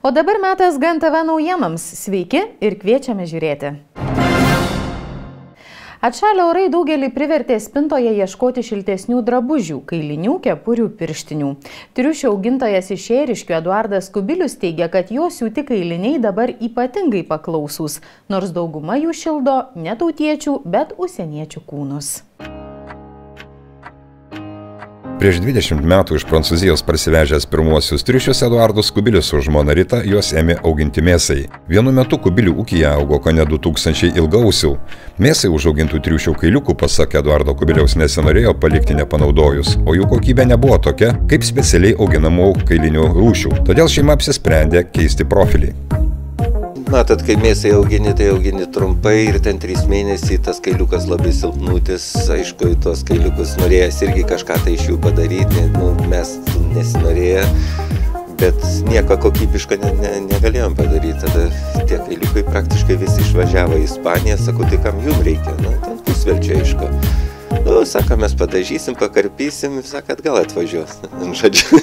O dabar metas GNTV naujienams. Sveiki ir kviečiame žiūrėti. Atšalę orai daugelį privertė spintoje ieškoti šiltesnių drabužių, kailinių, kepurių, pirštinių. Triušių augintojas iš Ėriškių Eduardas Kubilius teigia, kad jo siūti kailiniai dabar ypatingai paklausūs, nors dauguma jų šildo ne tautiečių, bet užsieniečių kūnus. Prieš 20 metų iš Prancūzijos parsivežęs pirmuosius triušius Eduardas Kubilius su žmona Rita juos ėmė auginti mėsai. Vienu metu Kubilių ūkyje augo kone 2000 ilgausių. Mėsai užaugintų triušių kailiukų, pasak Eduardo Kubiliaus, nesinorėjo palikti nepanaudojus, o jų kokybė nebuvo tokia, kaip specialiai auginamų kailinių rūšių. Todėl šeima apsisprendė keisti profilį. Matot, kai mėsai augini, tai augini trumpai ir ten 3 mėnesiai tas kailiukas labai silpnutis. Aišku, tuos kailiukus norėjęs irgi kažką tai iš jų padaryti, mes nesinorėję, bet nieko kokybiško negalėjom padaryti. Tada tie kailiukai praktiškai visi išvažiavo į Ispaniją, sakau, tai kam jum reikia? Ten pusvelčio aišku. Sako, mes padažysim, pakarpysim, sako, gal atvažiuos. Žodžiu,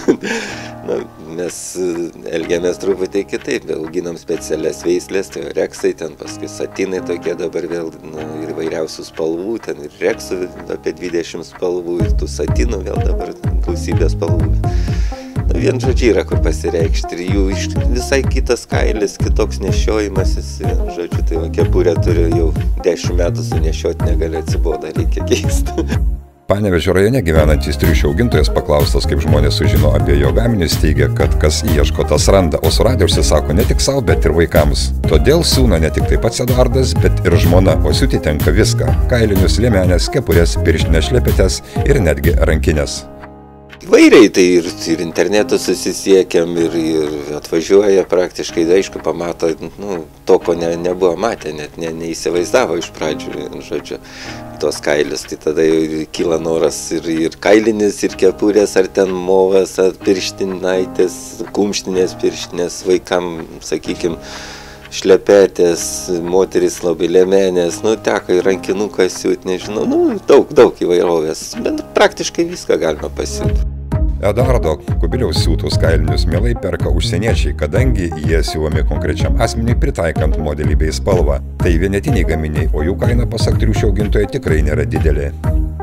mes elgiamės truputį kitaip, auginam specialias veislės, tai reksai, ten paskui satinai tokie dabar vėl ir įvairiausių spalvų, ten ir reksų apie 20 spalvų, ir tų satinų vėl dabar gausybė spalvų. Vien žodžiai yra, kur pasireikšti, ir jų visai kitas kailis, kitoks nešiojimasis, žodžiu, tai kepurę turiu jau 10 metų sunešioti, negali atsiboda, reikia keisti. Panevėžio rajone gyvenantis triušių augintojas paklaustas, kaip žmonės sužino apie jo gaminius, teigia, kad kas ieško, tas randa, o suradę užsisako ne tik savo, bet ir vaikams. Todėl siūna ne tik tai pats Eduardas, bet ir žmona, o siūti tenka viską – kailinius, liemenės, kepurės, pirštinės, šlepetės ir netgi rankinės. Įvairiai, tai ir internetu susisiekiam, ir atvažiuoja praktiškai, aišku, pamato to, ko nebuvo matę, net neįsivaizdavo iš pradžių, žodžiu, tos kailis. Tai tada jau kyla noras ir kailinis, ir kepurės, ar ten movas, ar pirštinaitės, kumštinės pirštinės, vaikam, sakykime, šlepetės, moteris labai liemenės, teko į rankinuką siūt, nežinau, daug įvairovės, bet praktiškai viską galima pasiūti. Eduardo Kubiliaus siūtus kailinius mielai perka užsieniečiai, kadangi jie siūlomi konkrečiam asmeniui pritaikant modelį bei spalvą. Tai vienetiniai gaminiai, o jų kaina, pasak triušių augintojo, tikrai nėra didelė.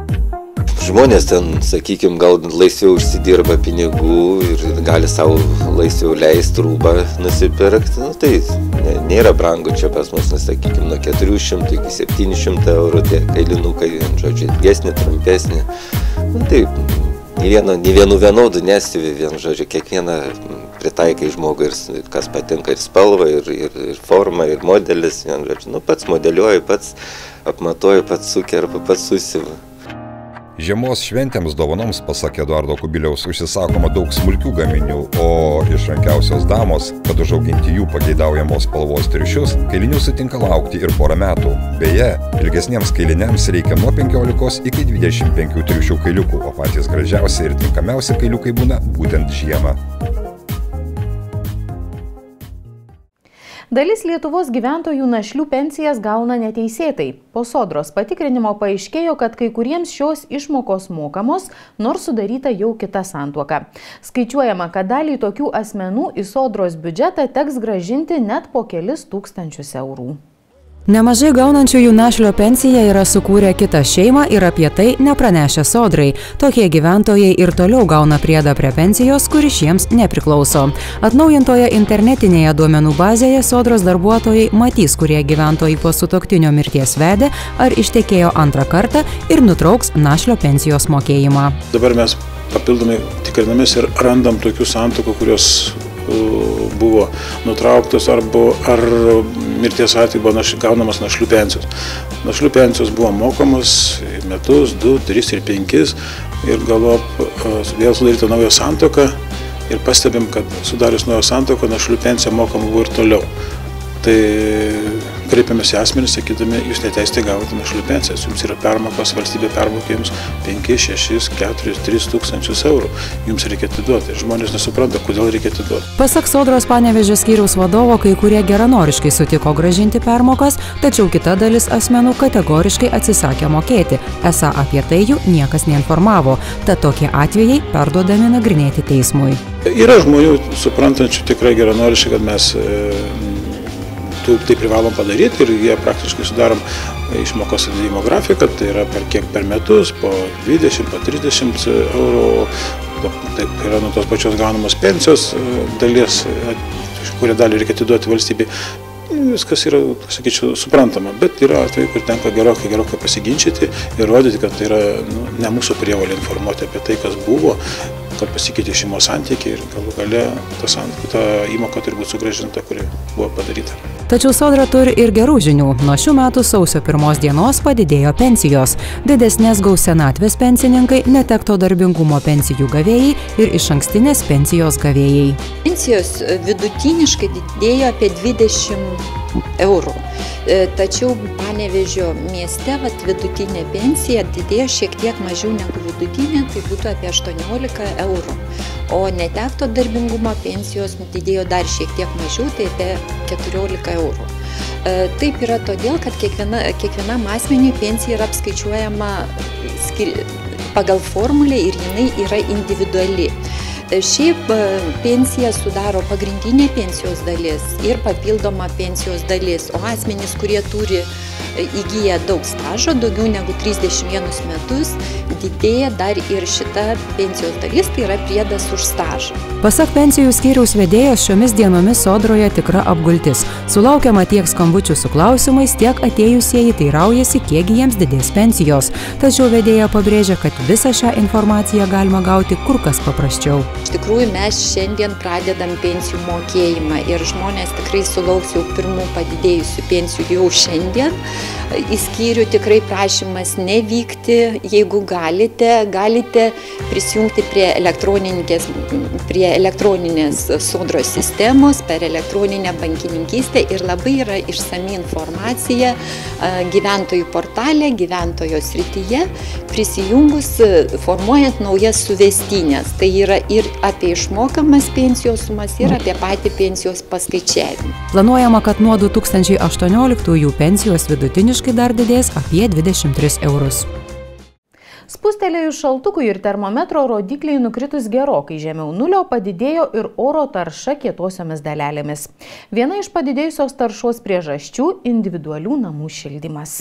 Žmonės ten, sakykime, gal laisviau užsidirba pinigų ir gali savo laisviau leisti rūbą nusipirkti. Tai nėra brangu čia pas mus, sakykime, nuo 400 iki 700 eurų tie kailinukai, žodžiu, ilgesni, trumpesni. Taip, nei vienu vienodų nesivi, žodžiu, kiekvieną pritaikai žmogui, ir kas patinka, ir spalva, ir forma, ir modelis, žodžiu, pats modeliuoju, pats apmatuoju, pats sukerpu, pats susivu. Žiemos šventėms dovanoms, pasak Eduardo Kubiliaus, užsisakoma daug smulkių gaminių, o išrankiausios damos, kad užauginti jų pageidaujamos spalvos triušius, kailinių sutinka laukti ir porą metų. Beje, ilgesniems kailiniams reikia nuo 15 iki 25 triušių kailiukų, o patys gražiausi ir tinkamiausi kailiukai būna būtent žiemą. Dalis Lietuvos gyventojų našlių pensijas gauna neteisėtai. Po Sodros patikrinimo paaiškėjo, kad kai kuriems šios išmokos mokamos, nors sudaryta jau kita santuoka. Skaičiuojama, kad dalį tokių asmenų į Sodros biudžetą teks grąžinti net po kelis tūkstančius eurų. Nemažai gaunančiųjų našlio pensiją yra sukūrę kitą šeimą ir apie tai nepranešę Sodrai. Tokie gyventojai ir toliau gauna priedą prie pensijos, kuri šiems nepriklauso. Atnaujintoje internetinėje duomenų bazėje Sodros darbuotojai matys, kurie gyventojai po sutuoktinio mirties vedė ar ištekėjo antrą kartą ir nutrauks našlio pensijos mokėjimą. Dabar mes papildomai tikrinamės ir randam tokių santuokų, kurios buvo nutrauktos ar mirties atveju buvo gaunamas našlių pensijos. Našlių pensijos buvo mokamos metus, 2, 3 ir 5 ir galop vėl sudaryta nauja santuoka ir pastebim, kad sudarius naują santuoką našlių pensija mokama buvo ir toliau. Tai kreipiamės į asmenį, sakydami, jūs neteisėtai gavote našlių pensijas, jums yra permokos, valstybė permokė jums 5, 6, 4, 3 tūkstančius eurų, jums reikia atiduoti. Žmonės nesupranta, kodėl reikia atiduoti. Pasak Sodros Panevėžio skyriaus vadovo, kai kurie geranoriškai sutiko grąžinti permokas, tačiau kita dalis asmenų kategoriškai atsisakė mokėti. Esą apie tai jų niekas neinformavo, tad tokie atvejai perduodami nagrinėti teismui. Yra žmonių suprantančių tikrai geranoriškai, kad mes tai privalom padaryti ir jie praktiškai sudarom išmokos atidėjimo grafiką, tai yra per metus, po 20, po 30 eurų, taip yra nuo tos pačios gaunamos pensijos dalies, kurią dalį reikia atiduoti valstybei. Viskas yra, sakyčiau, suprantama, bet yra atveju, kur tenka gerokai pasiginčyti ir rodyti, kad tai yra ne mūsų prievolė informuoti apie tai, kas buvo, kad pasikeitė šeimos santykiai ir galų gale ta įmoka turi būti sugrąžinta, kuri buvo padaryta. Tačiau Sodra turi ir gerų žinių. Nuo šių metų sausio 1 dienos padidėjo pensijos. Didesnės gaus senatvės pensininkai, netekto darbingumo pensijų gavėjai ir išankstinės pensijos gavėjai. Pensijos vidutiniškai didėjo apie 20 eurų. Tačiau Panevėžio mieste vidutinė pensija didėjo šiek tiek mažiau negu vidutinė, tai būtų apie 18 eurų. O netekto darbingumo pensijos didėjo dar šiek tiek mažiau, tai apie 14 eurų. Taip yra todėl, kad kiekvienam asmeniui pensija yra apskaičiuojama pagal formulę ir jinai yra individuali. Šiaip pensija sudaro pagrindinė pensijos dalis ir papildoma pensijos dalis, o asmenys, kurie įgyja daug stažo, daugiau negu 31 metus, didėja dar ir šita pensijos dalis, tai yra priedas už stažą. Pasak pensijų skyriaus vedėjos, šiomis dienomis Sodroje tikra apgultis. Sulaukiama tiek skambučių su klausimais, tiek atėjusieji teiraujasi, kiek jiems didės pensijos. Tačiau vedėja pabrėžia, kad visą šią informaciją galima gauti kur kas paprasčiau. Iš tikrųjų, mes šiandien pradedam pensijų mokėjimą ir žmonės tikrai sulauks jau pirmų padidėjusių pensijų jau šiandien. Į skyrių tikrai prašymas nevykti, jeigu galite prisijungti prie elektroninės Sodros sistemos, per elektroninę bankininkystę ir labai yra išsami informacija gyventojų portale, gyventojo srityje, prisijungus formuojant naujas suvestinės. Tai yra ir apie išmokamas pensijos sumas ir apie patį pensijos paskaičiavimą. Planuojama, kad nuo 2018 pensijos vidutiniškai dar didės apie 23 eurus. Spustelėjus šaltukui ir termometro rodikliai nukritus gerokai žemiau nulio padidėjo ir oro tarša kietosiomis dalelėmis. Viena iš padidėjusios taršos priežasčių – individualių namų šildymas.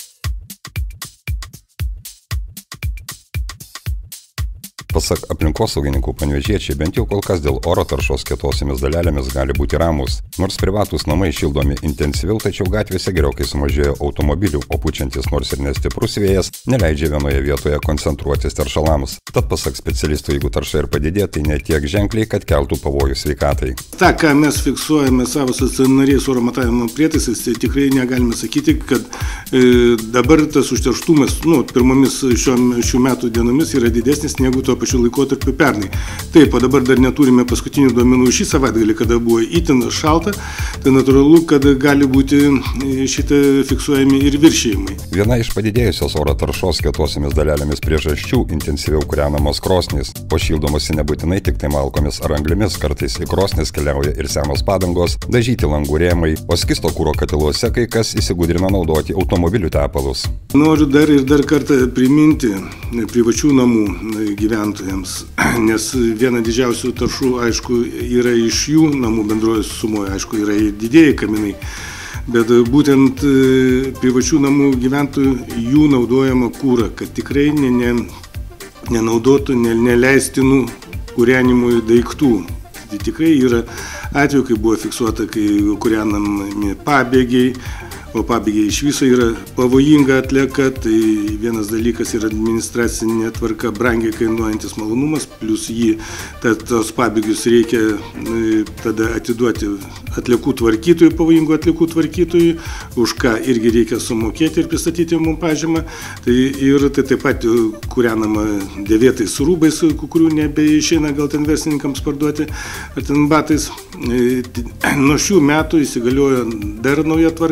Pasak aplinkosaugininkų, panevėžiečiai bent jau kol kas dėl oro taršos kietosiomis dalelėmis gali būti ramūs. Nors privatūs namai šildomi intensyviau, tačiau gatvėse gerokai sumažėjo automobilių, o pučiantis nors ir nestiprus vėjas neleidžia vienoje vietoje koncentruotis teršalams. Tad pasak specialistų, jeigu tarša ir padidėjo, tai ne tiek ženkliai, kad keltų pavojų sveikatai. Ta, ką mes fiksuojame savo stacionariais oro matavimo prietaisais, tai tikrai negalime sakyti, kad dabar tas užterštumas pirmomis šių metų dienomis yra didesnis negu to pačiu laikotarpiu pernai. Taip, o dabar dar neturime paskutinių duomenų šį savaitgalį, kada buvo itin šalta, tai natūralu, kad gali būti šitą fiksuojami ir viršėjimai. Viena iš padidėjusios oro taršos kietosiomis dalelėmis priežasčių – intensyviau kūrenamos krosnys. O šildomasi nebūtinai tik tai malkomis ar anglimis, kartais į krosnis keliauja ir senos padangos, dažyti langų rėmai, o skysto kuro katiluose kai kas įsigudrina naudoti automobilių tepalus. Noriu dar kartą priminti privačių namų gyventojams, nes viena didžiausių taršų, aišku, yra iš jų namų bendroje sumoje, aišku, yra ir didieji kaminai, bet būtent privačių namų gyventojų jų naudojama kūra, kad tikrai nenaudotų neleistinų kūrenimui daiktų. Tai tikrai yra atveju, kai buvo fiksuota, kai kūrenami pabėgiai, o pabėgiai iš viso yra pavojinga atlieka, tai vienas dalykas yra administracinė tvarka brangiai kainuojantis malonumas, plus tos pabėgius reikia tada atiduoti atliekų tvarkytojui, pavojingų atliekų tvarkytojui, už ką irgi reikia sumokėti ir pristatyti mums pažymą. Tai taip pat kūrenama dėvėtais rūbais, kurių nebeišeina gal ten verslininkams parduoti, ar ten batais. Nuo šių metų įsigaliojo dar nauja tvarka,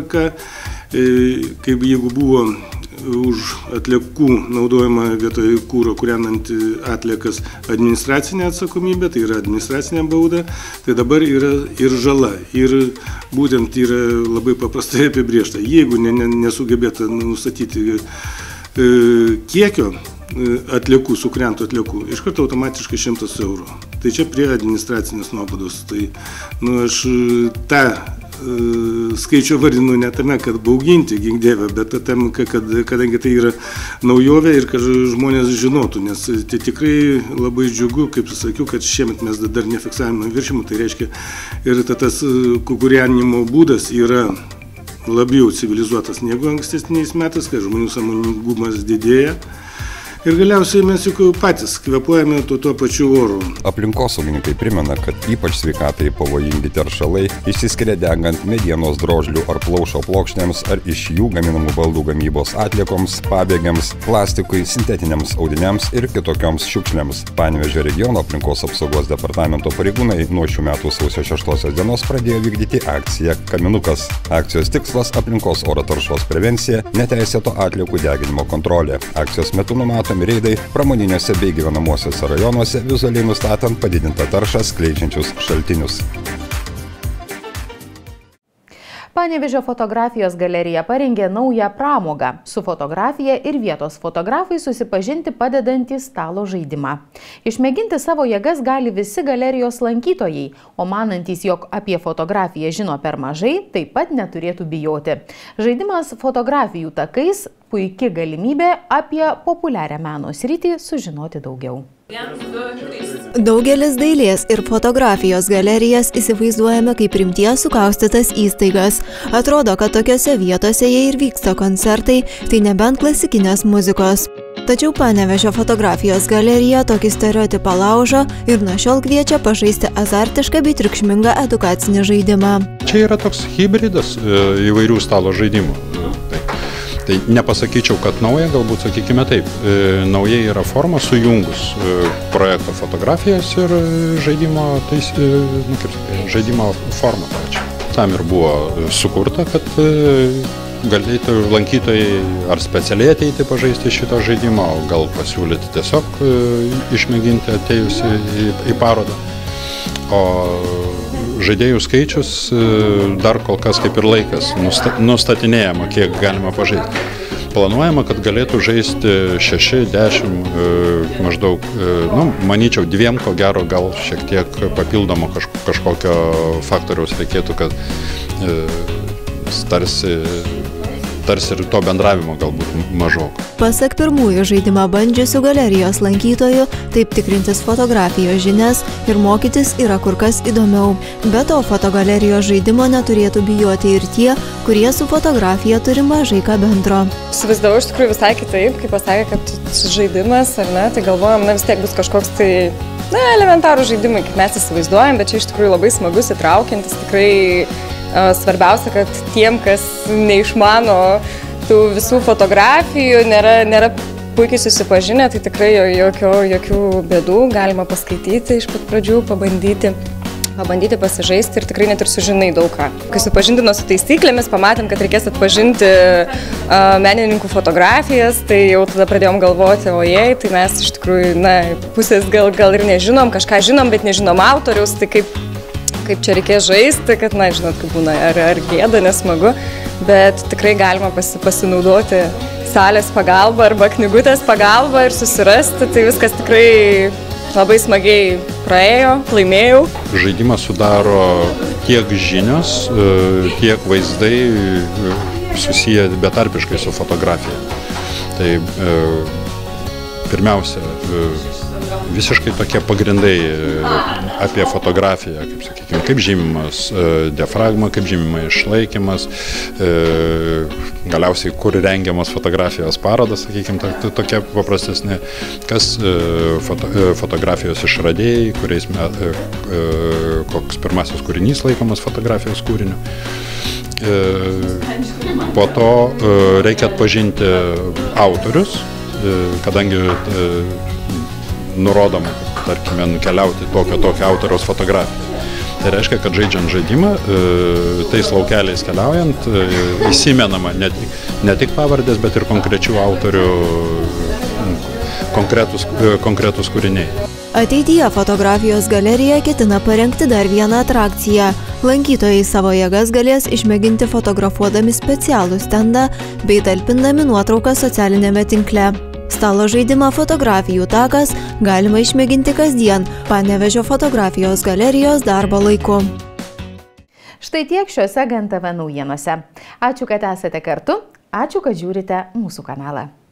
kaip jeigu buvo už atliekų naudojimą vietoj kūro kūrenant atliekas administracinė atsakomybė, tai yra administracinė bauda, tai dabar yra ir žala. Ir būtent yra labai paprastai apibrėžta. Jeigu nesugebėta nustatyti kiekio atliekų, sukrentų atliekų, iš karto automatiškai 100 eurų. Tai čia prie administracinės nuobaudos. Tai aš tą skaičių vardinu ne tame, kad bauginti, gink Dieve, bet tam, kadangi tai yra naujovė ir kad žmonės žinotų, nes tai tikrai labai džiugu, kaip sakiau, kad šiemet mes dar nefiksavome viršimų, tai reiškia ir tas kūrenimo būdas yra labiau civilizuotas negu ankstesniais metais, kai žmonių sąmoningumas didėja. Ir galiausiai mes juk patys kvėpuojame tuo pačiu oru. Aplinkosaugininkai primena, kad ypač sveikatai pavojingi teršalai išsiskiria degant medienos drožlių ar plaušo plokštėms ar iš jų gaminamų baldų gamybos atliekoms, pabėgiams, plastikui, sintetiniams audiniams ir kitokioms šiukšlėms. Panevėžio regiono aplinkos apsaugos departamento pareigūnai nuo šių metų sausio 6 dienos pradėjo vykdyti akciją Kaminukas. Akcijos tikslas – aplinkos oro taršos prevencija, neteisėto atliekų deginimo kontrolė. Akcijos metu numato reidai pramoniniuose bei gyvenamuosiuose rajonuose, vizualiai nustatant padidintą taršą skleidžiančius šaltinius. Panevėžio fotografijos galerija parengė naują pramogą – su fotografija ir vietos fotografai susipažinti padedantį stalo žaidimą. Išmėginti savo jėgas gali visi galerijos lankytojai, o manantys, jog apie fotografiją žino per mažai, taip pat neturėtų bijoti. Žaidimas fotografijų takais – puiki galimybė apie populiarią meno sritį sužinoti daugiau. Daugelis dailės ir fotografijos galerijas įsivaizduojame kaip rimties sukaustytas įstaigas. Atrodo, kad tokiose vietose, jei ir vyksta koncertai, tai nebent klasikinės muzikos. Tačiau Panevėžio fotografijos galerija tokį stereotipą laužo ir nuo šiol kviečia pažaisti azartišką bei triukšmingą edukacinį žaidimą. Čia yra toks hybridas įvairių stalo žaidimų. Tai nepasakyčiau, kad nauja, galbūt sakykime taip. Nauja yra forma sujungus projekto fotografijas ir žaidimo, žaidimo formą pačią. Tam ir buvo sukurta, kad galėtų lankytojai ar specialiai ateiti pažaisti šito žaidimo, o gal pasiūlyti tiesiog išmėginti atėjus į parodą. O žaidėjų skaičius dar kol kas kaip ir laikas nustatinėjama, kiek galima pažaisti. Planuojama, kad galėtų žaisti 6-10 maždaug, manyčiau, 2, ko gero, gal šiek tiek papildomo kažkokio faktoriaus reikėtų, kad tarsi ir to bendravimo galbūt mažok. Pasak pirmųjų žaidimą bandžiusių galerijos lankytojų, taip tikrintis fotografijos žinias ir mokytis yra kur kas įdomiau. Be to, fotogalerijos žaidimo neturėtų bijoti ir tie, kurie su fotografija turi mažai ką bendro. Įsivaizdavau iš tikrųjų visai kitaip, kaip pasakė, kad žaidimas, ar ne, tai galvojam, vis tiek bus kažkoks tai, elementarų žaidimai, kaip mes įsivaizduojam, bet čia iš tikrųjų labai smagus, įtraukiantis, tikrai svarbiausia, kad tiem, kas neišmano tų visų fotografijų, nėra puikiai susipažinę, tai tikrai jokių bėdų, galima paskaityti iš pat pradžių, pabandyti pasižaisti ir tikrai net ir sužinai daug ką. Kai supažindino su taisyklėmis, pamatėm, kad reikės atpažinti menininkų fotografijas, tai jau tada pradėjom galvoti, ojei, tai mes iš tikrųjų, pusės gal ir nežinom, kažką žinom, bet nežinom autoriaus, tai kaip čia reikės žaisti, kad, žinot, kaip būna, ar gėda, nesmagu, bet tikrai galima pasinaudoti salės pagalba arba knygutės pagalba ir susirasti, tai viskas tikrai labai smagiai praėjo, laimėjau. Žaidimą sudaro tiek žinios, tiek vaizdai susiję betarpiškai su fotografija. Tai pirmiausia, visiškai tokie pagrindai apie fotografiją, kaip sakykime, kaip žymimas diafragma, kaip žymima išlaikymas, galiausiai kur rengiamas fotografijos parodas, sakykime, tokie paprastesni, kas fotografijos išradėjai, koks pirmasis kūrinys laikomas fotografijos kūriniu. Po to reikia atpažinti autorius, kadangi nurodoma, tarkime, nukeliauti tokio autoriaus fotografiją. Tai reiškia, kad žaidžiant žaidimą, tais laukeliais keliaujant, įsimenama ne tik pavardės, bet ir konkrečių autorių konkretus kūriniai. Ateityje fotografijos galerija ketina parengti dar vieną atrakciją. Lankytojai savo jėgas galės išmėginti fotografuodami specialų stendą bei talpindami nuotrauką socialinėme tinkle. Stalo žaidimą Fotografijų takas galima išmėginti kasdien Panevėžio fotografijos galerijos darbo laiku. Štai tiek šiuose GNTV naujienose. Ačiū, kad esate kartu, ačiū, kad žiūrite mūsų kanalą.